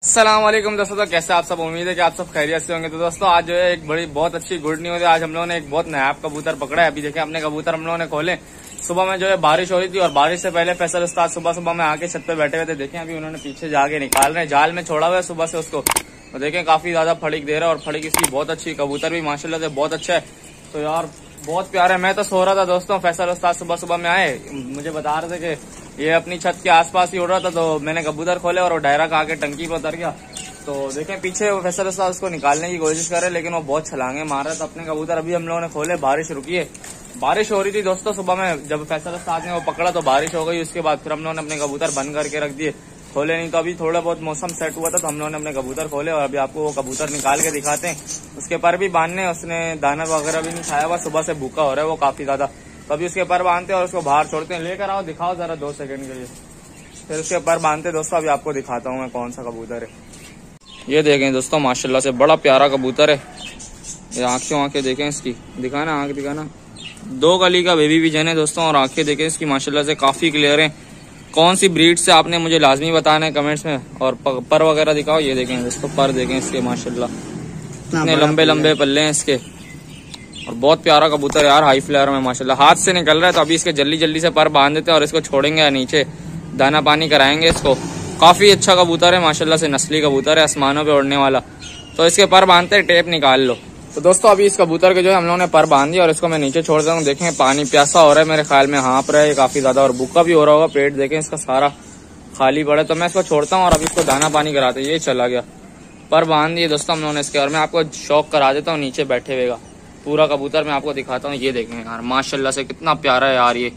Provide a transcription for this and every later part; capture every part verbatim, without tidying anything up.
अस्सलाम वालेकुम दोस्तों, तो कैसे आप सब। उम्मीद है कि आप सब खैरियत से होंगे। तो दोस्तों आज जो है एक बड़ी बहुत अच्छी गुड न्यूज है। आज हम लोगों ने एक बहुत नायाब कबूतर पकड़ा है। अभी देखें अपने कबूतर हम लोगों ने खोले। सुबह में जो है बारिश हो रही थी और बारिश से पहले फैसल उस्ताद सुबह सुबह में आके छत पे बैठे हुए थे। देखें अभी उन्होंने पीछे जाके निकाल रहे हैं, जाल में छोड़ा हुआ है सुबह से उसको। तो देखें काफी ज्यादा फड़िक दे रहा है और फड़िक इसकी बहुत अच्छी, कबूतर भी माशाल्लाह से बहुत अच्छा है। तो यार बहुत प्यारा है। मैं तो सो रहा था दोस्तों, फैसल उस्ताद सुबह सुबह में आए, मुझे बता रहे थे कि ये अपनी छत के आसपास ही उड़ रहा था। तो मैंने कबूतर खोले और वो डायरा का आके टंकी पर उतर गया। तो देखें पीछे वो फैसल उस्ताद उसको निकालने की कोशिश कर रहे, लेकिन वो बहुत छलांगे मार रहा था अपने कबूतर। अभी हम लोगों ने खोले, बारिश रुकी है। बारिश हो रही थी दोस्तों सुबह में, जब फैसल उस्ताद ने वो पकड़ा तो बारिश हो गई। उसके बाद फिर हम लोगों ने अपने कबूतर बंद करके रख दिए, खोले नहीं। तो अभी थोड़ा बहुत मौसम सेट हुआ था तो हम लोगों ने अपने कबूतर खोले और अभी आपको वो कबूतर निकाल के दिखाते हैं। उसके पर भी बांधने, उसने दाना वगैरह भी नहीं खाया हुआ, सुबह से भूखा हो रहा है वो काफी ज्यादा। तो अभी उसके पर बांधते हैं और उसको बाहर छोड़ते हैं। लेकर आओ, दिखाओ जरा दो सेकंड के लिए, फिर उसके पर बांधते दोस्तों। अभी आपको दिखाता हूँ मैं कौन सा कबूतर है। ये देखें दोस्तों माशाल्लाह से बड़ा प्यारा कबूतर है। ये आंखें आंखें देखें इसकी, दिखाना आंख दिखाना। दो कली का बेबी भी जन है दोस्तों और आंखें देखें इसकी माशाल्लाह से काफी क्लियर है। कौन सी ब्रीड से आपने मुझे लाजमी बताना है कमेंट्स में। और पर वगैरह दिखाओ, ये देखें दोस्तों पर देखें इसके माशाल्लाह इतने लंबे लंबे पल्ले हैं इसके और बहुत प्यारा कबूतर है यार। हाई फ्लायर में माशाल्लाह हाथ से निकल रहा है। तो अभी इसके जल्दी जल्दी से पर बांध देते हैं और इसको छोड़ेंगे नीचे, दाना पानी कराएंगे इसको। काफी अच्छा कबूतर है माशाल्लाह से, नस्ली कबूतर है, आसमानों पे उड़ने वाला। तो इसके पर बांधते टेप निकाल लो। तो दोस्तों अभी इस कबूतर के जो है हम लोगों ने पर बांध दिया और इसको मैं नीचे छोड़ देता हूँ। देखें पानी प्यासा हो रहा है मेरे ख्याल में, हाँप रहा है काफी ज्यादा और भूखा भी हो रहा होगा। पेट देखें इसका सारा खाली पड़ा है। तो मैं इसको छोड़ता हूँ और अभी इसको दाना पानी कराते। ये चला गया, पर बांध दिए दोस्तों हम लोगों ने इसके। और मैं आपको शौक करा देता हूँ नीचे बैठे हुए का पूरा कबूतर मैं आपको दिखाता हूँ। ये देखें यार माशाल्लाह से कितना प्यारा है यार, ये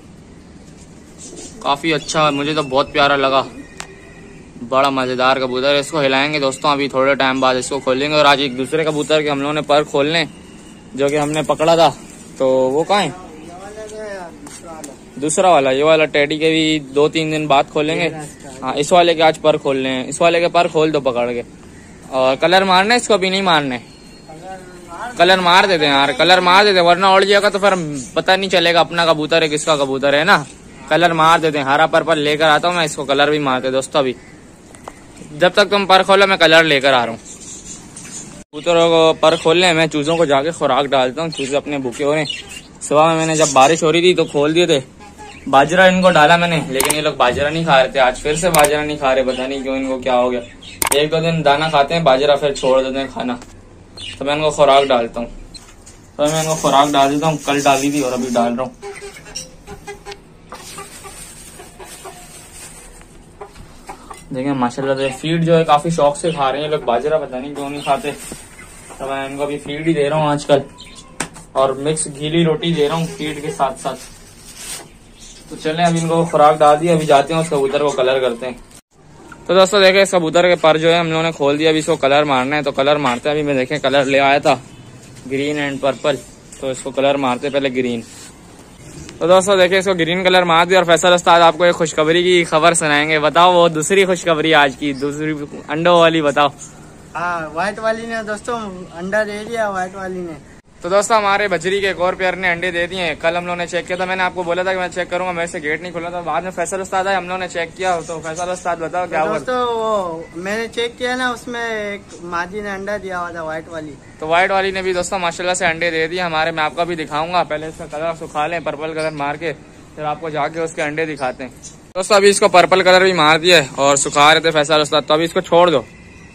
काफी अच्छा, मुझे तो बहुत प्यारा लगा। बड़ा मजेदार कबूतर है। इसको हिलाएंगे दोस्तों अभी थोड़े टाइम बाद, इसको खोलेंगे। और आज एक दूसरे कबूतर के हम लोगों ने पर खोलने जो कि हमने पकड़ा था। तो वो कहाँ है दूसरा वाला, ये वाला टेडी के भी दो तीन दिन बाद खोलेंगे। हाँ इस वाले के आज पर खोलने हैं। इस वाले के पर खोल दो पकड़ के। और कलर मारने, इसको अभी नहीं मारने, कलर मार देते हैं यार, कलर मार देते हैं वरना उड़ जाएगा तो फिर पता नहीं चलेगा अपना कबूतर है किसका कबूतर है ना। कलर मार देते हैं, हरा पर्पल लेकर आता हूँ मैं, इसको कलर भी मारते दोस्तों। अभी जब तक तुम पर खोलो मैं कलर लेकर आ रहा हूँ। कबूतरों को पर खोलने मैं चूजों को जाके खुराक डालता हूँ, चूजे अपने भूखे हो रहे हैं। सुबह में मैंने जब बारिश हो रही थी तो खोल दिए थे, बाजरा इनको डाला मैंने, लेकिन ये लोग बाजरा नहीं खा रहे थे। आज फिर से बाजरा नहीं खा रहे, पता नहीं क्यों इनको क्या हो गया। एक दो दिन दाना खाते हैं बाजरा, फिर छोड़ देते हैं खाना। तो मैं इनको खुराक डालता हूँ, तो मैं इनको खुराक डाल देता हूँ। कल डाली थी और अभी डाल रहा हूँ। देखें माशाल्लाह से फीड जो है काफी शौक से खा रहे हैं लोग बाजरा, पता नहीं क्यों नहीं खाते। तो मैं इनको अभी फीड ही दे रहा हूँ आजकल, और मिक्स गीली रोटी दे रहा हूँ फीड के साथ साथ। तो चलें अभी इनको खुराक डाल दी, अभी जाते हैं उस कबूतर को कलर करते हैं। तो दोस्तों देखें इस कबूतर के पर जो है हम लोगों ने खोल दिया, अभी इसको कलर मारना है। तो कलर मारते हैं। अभी मैं देखें कलर ले आया था ग्रीन एंड पर्पल, तो इसको कलर मारते पहले ग्रीन। तो दोस्तों देखिए इसको ग्रीन कलर मार दिया। और फैसल उस्ताद आपको एक खुशखबरी की खबर सुनाएंगे। बताओ वो दूसरी खुशखबरी आज की, दूसरी अंडों वाली बताओ। हाँ व्हाइट वाली ने दोस्तों अंडा दे दिया, व्हाइट वाली ने। तो दोस्तों हमारे बजरी के एक और पेयर ने अंडे दे दिए। कल हम लोगों ने चेक किया था, मैंने आपको बोला था कि मैं चेक करूंगा, मेरे से गेट नहीं खुला था। बाद में फैसल उस्ताद आए, हम लोगों ने चेक किया। तो फैसल उस्ताद बताओ क्या हुआ। दोस्तों वो मैंने चेक किया ना, उसमें एक मादी ने अंडा दिया हुआ था, व्हाइट वाली। तो व्हाइट वाली ने भी दोस्तों माशाल्लाह से अंडे दे दिए हमारे। मैं आपको भी दिखाऊंगा, पहले इसका कलर सुखा लें, पर्पल कलर मार के, फिर आपको जाके उसके अंडे दिखाते हैं। दोस्तों अभी इसको पर्पल कलर भी मार दिया और सुखा रहे थे फैसल उस्ताद। तो अभी इसको छोड़ दो,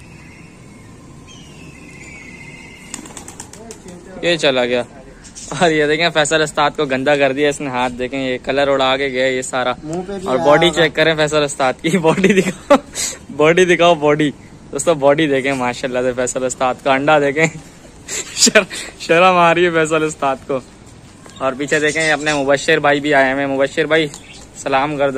ये चला गया। और ये देखें फैसल उस्ताद को गंदा कर दिया इसने हाथ, देखें ये कलर उड़ा के गया ये सारा। मुंह पे भी और बॉडी चेक करें फैसल उस्ताद की, बॉडी दिखाओ, बॉडी दिखाओ बॉडी। दोस्तों बॉडी देखें माशाल्लाह से फैसल उस्ताद का। अंडा देखें, शर, शर्म आ रही है फैसल उस्ताद को। और पीछे देखें अपने मुबश्शिर भाई भी आए हैं। मुबश्शिर भाई सलाम कर दो।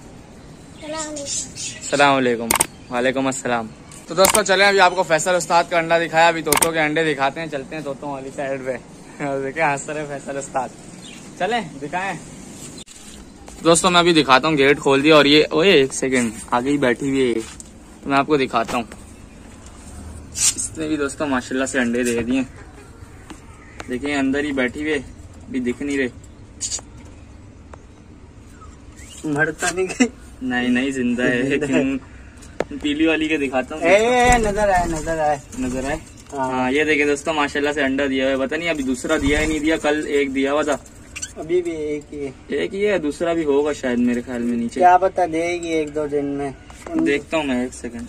सलाम अलैकुम। वालेकुम अस्सलाम। तो दोस्तों चलें अभी आपको फैसल उस्ताद का अंडा दिखाया, अभी तोतों के अंडे दिखाते हैं। चलते हैं तोतों वाली साइड पे। देखें हंस रहे फैसल उस्ताद, चलें दिखाएं। दोस्तों मैं अभी दिखाता हूँ, गेट खोल दिया और ये ओए एक सेकंड आगे ही बैठी हुई है, तो मैं आपको दिखाता हूँ। इसने भी दोस्तों माशाल्लाह से अंडे दे दिए। देखिए अंदर ही बैठी हुई है, अभी दिख नहीं रहे। मरता नहीं गई, नहीं नहीं जिंदा है। क्यों पीली वाली के दिखाता हूँ। नजर आए नजर आए नजर आए। हाँ, हाँ ये देखिए दोस्तों माशाल्लाह से अंडा दिया हुआ है। पता नहीं अभी दूसरा दिया ही नहीं दिया, कल एक दिया हुआ था, अभी भी एक ही है। एक ही है, दूसरा भी होगा शायद मेरे ख्याल में नीचे। क्या पता देगी एक दो दिन में। देखता हूँ मैं, एक सेकंड।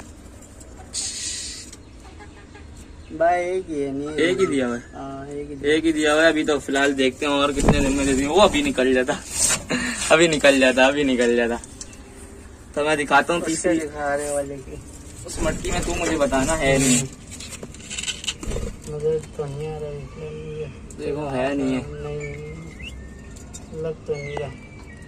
भाई एक ही है, नहीं एक ही दिया हुआ है। हाँ, एक ही दिया। एक ही दिया हुआ है अभी तो फिलहाल। देखते हैं और कितने दिन में देती है। वो अभी निकल जाता अभी निकल जाता अभी निकल जाता तो मैं दिखाता हूँ तीसरी दिखाने वाले की। उस मटकी में तू मुझे बताना है नहीं। मुझे तो नहीं आ रहा है। देखो है नहीं है, नहीं लग तो नहीं रहा।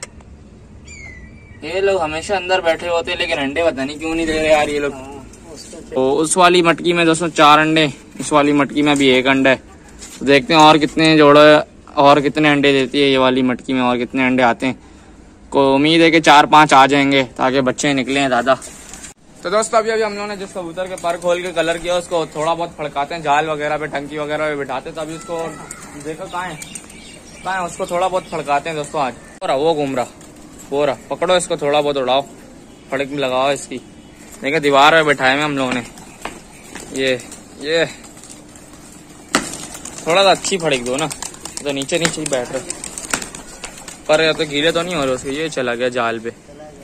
ये लोग हमेशा अंदर बैठे होते हैं लेकिन अंडे पता नहीं क्यों नहीं दे रहे यार ये लोग। हाँ, उसका तो उस वाली मटकी में दोस्तों चार अंडे, इस वाली मटकी में भी एक अंडा है। तो देखते हैं और कितने जोड़े और कितने अंडे देती है ये वाली मटकी में, और कितने अंडे आते हैं। को उम्मीद है कि चार पांच आ जाएंगे ताकि बच्चे निकले हैं दादा। तो दोस्तों अभी अभी हम लोगों ने जिस कबूतर के पर खोल के कलर किया उसको थोड़ा बहुत फड़काते हैं, जाल वगैरह पे टंकी वगैरह पे बिठाते हैं। तो अभी उसको देखो कहाँ है कहाँ है, उसको थोड़ा बहुत फड़काते हैं दोस्तों आज। वो घूम रहा वो रहा, पकड़ो इसको, थोड़ा बहुत उड़ाओ, फड़क में लगाओ इसकी। देखिए दीवार पे बैठाए में हम लोगों ने, ये ये थोड़ा सा अच्छी फड़क दो ना, तो नीचे नीचे ही बैठ रहे पर या तो गीले तो नहीं हो रहे उसके। ये चला गया जाल पे,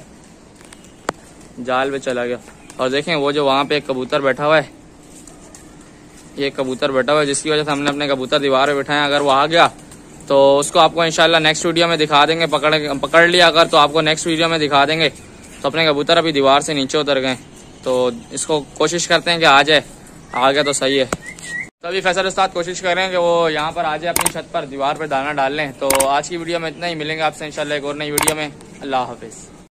जाल पे चला गया। और देखें वो जो वहां पे एक कबूतर बैठा हुआ है, ये कबूतर बैठा हुआ है जिसकी वजह से हमने अपने कबूतर दीवार पे बिठाए। अगर वो आ गया तो उसको आपको इंशाल्लाह नेक्स्ट वीडियो में दिखा देंगे। पकड़ पकड़ लिया अगर तो आपको नेक्स्ट वीडियो में दिखा देंगे। तो अपने कबूतर अभी दीवार से नीचे उतर गए, तो इसको कोशिश करते हैं कि आ जाए। आ गया तो सही है। तभी फैसल उस्ताद कोशिश कर रहे हैं कि वो यहाँ पर आ जाए अपनी छत पर, दीवार पर दाना डाल लें। तो आज की वीडियो में इतना ही, मिलेंगे आपसे इंशाल्लाह एक और नई वीडियो में। अल्लाह हाफिज़।